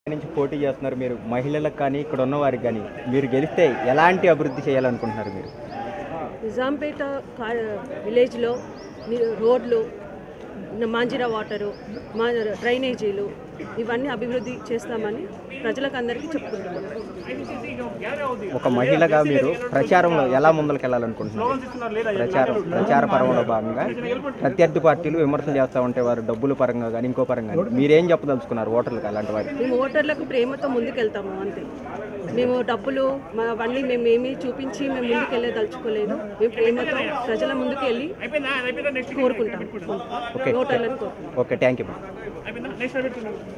నుంచి పోటీ చేస్తున్నారు మీరు. మహిళలకు కానీ ఇక్కడ ఉన్న వారికి కానీ మీరు గెలిస్తే ఎలాంటి అభివృద్ధి చేయాలనుకుంటున్నారు మీరు? నిజాంపేట విలేజ్లో రోడ్లు, మాంజిరా వాటరు, డ్రైనేజీలు ఇవన్నీ అభివృద్ధి చేస్తామని ప్రజలకు అందరికీ చెప్పుకుంటున్నాం. ఒక మహిళగా మీరు ప్రచారంలో ఎలా ముందుకు వెళ్ళాలనుకుంటున్నారు? ప్రచార పర్వంలో భాగంగా ప్రత్యర్థి పార్టీలు విమర్శలు చేస్తూ ఉంటే వారు డబ్బుల పరంగా కానీ ఇంకో పరంగా కానీ మీరేం చెప్పదలుచుకున్నారు ఓటర్లకు? అలాంటి వారికి మేము ఓటర్లకు ప్రేమతో ముందుకెళ్తాము అంతే. మేము డబ్బులు అవన్నీ మేము ఏమీ చూపించి మేము ముందుకు వెళ్ళే దలుచుకోలేదు. మేము ప్రేమతో ప్రజల ముందుకు వెళ్ళి కోరుకుంటాం. ఓటర్లను కోరుకుంటాం. Okay, thank you.